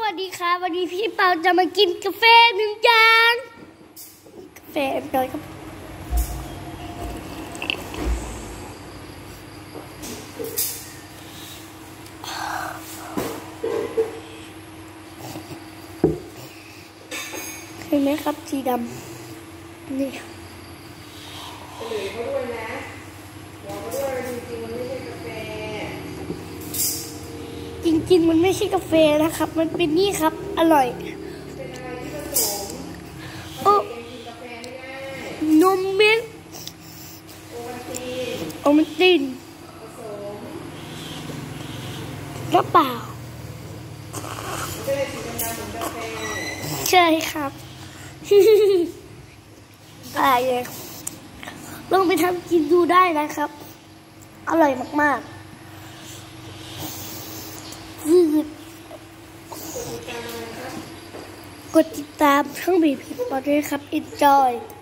วัสดีค่ะวันนี้พี่เปาจะมากินกาแฟหนึ่งจานกาแฟอร่อยครับเห็นไหมครับสีดำนี่เขาด้วยนะบอกเขาด้วยจริงๆมันไม่ใช่กาแฟจริงๆมันไม่ใช่กาแฟนะครับมันเป็นนี่ครับอร่อยเป็นอะไรที่ผสมโอ้กินกาแฟไม่ได้นมเม็ดโอวัลตินผสมกระเป๋าไม่ได้สีดำๆเหมือนกาแฟใช่ครับอะไรลองไปทำกินดูได้นะครับอร่อยมากๆกดติดตามช่องบีพีปอด้วยครับ enjoy